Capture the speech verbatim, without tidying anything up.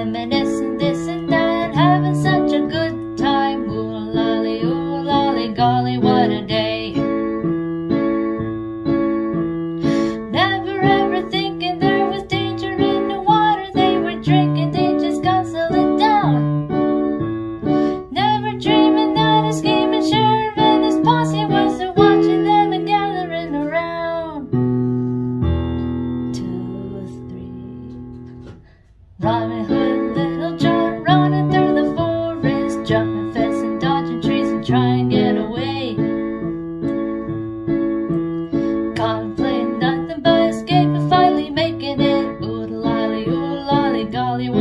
reminiscing this and that, having such a good time. Oo-de-lally, oo-de-lally, golly, what a day. Never ever thinking there was danger in the water they were drinking, they just guzzle it down. Never dreaming that a scheming sheriff and his posse was there watching them and gathering around. Two, three. Robin Hood, Little John, running through the forest, jumping fence and dodging trees and trying to get away. Contemplating nothing but escape and finally making it. Oo-de-lally, oo-de-lally, golly.